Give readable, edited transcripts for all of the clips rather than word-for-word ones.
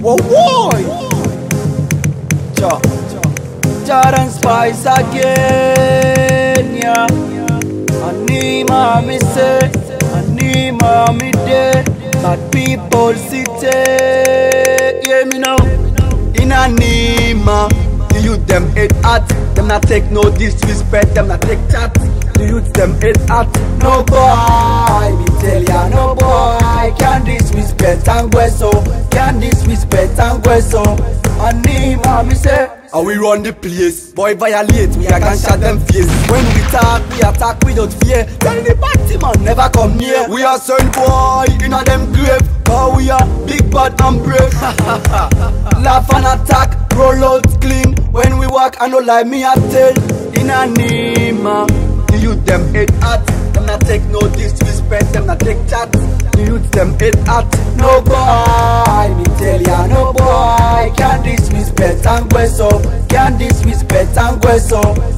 Whoa, whoa! Jar and Spice again, yeah. Anima me say, anima me day. Bad people city, hear me now. In anima, the youth them head hot. Them not take no disrespect, them not take chat. The youth them head hot. No boy, me tell ya, no boy can disrespect and go so. Can disrespect and go so. Anima me say, how we run the place. Boy violate, we a can shot them face. When we talk, we attack without fear. Tell the party man never come near. We are son boy in a them grave. Cause we are big bad and brave. Laugh and attack, roll out clean. When we walk, I know like me I tell. In anima, the youth them head hot. Them not take no disrespect, them not take chat. The youth them head hot. No boy, me tell ya, no boy can disrespect and go so. Can disrespect and go so.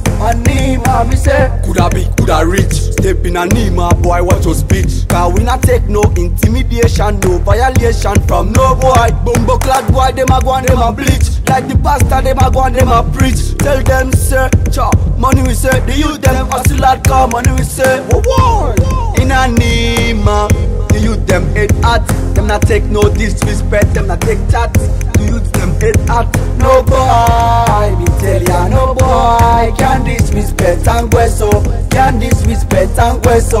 Anima me say, coulda big, coulda rich. Step in anima, boy watch your speech. Cause we not take no intimidation, no violation from no boy. Bumbo clad boy, them a go and them a bleach. Like the pastor, them a go and them a preach. Tell them say, cha, money we say. The youth them hustle hard, cause money we say. Whoa, whoa. In anima, the youth them head hot. Them not take no disrespect, them not take chat. The youth them head hot. No boy, me tell ya, no boy can disrespect and go so. Can disrespect and go so.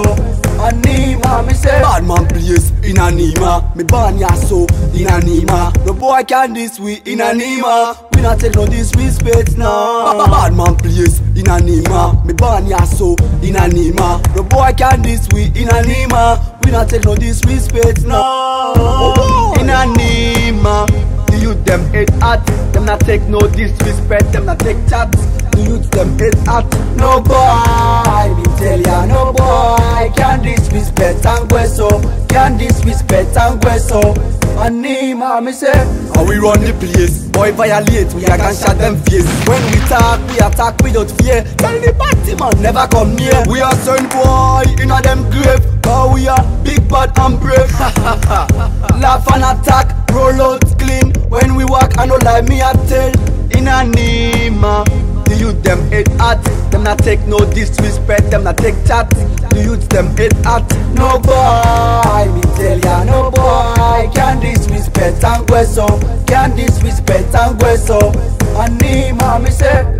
Anima me say, bad man place in anima. Me born ya so in anima. No boy can this we in anima. We not take no disrespect now. Bad man place in anima. Me born ya so in anima. No boy can this we in anima. We not take no disrespect now. In anima, the youth them head hot. Them not take no disrespect, them not take chat. The youth them head hot. No boy, me tell ya, no boy can disrespect and go so. Can disrespect and go so. Anima me say, how we run the place. Boy violate, we a can shot them face. When we talk, we attack without fear. Tell the party man never come near. We are son boy in a them grave. Cause we are big bad and brave. Laugh and attack, roll out clean. When we walk, I know like me I tell. In anima, the youth them head hot. Them not take no disrespect, them not take chat. The youth them head hot. No boy, me tell ya, no boy can disrespect and go so. Can disrespect and go so. Anima me say,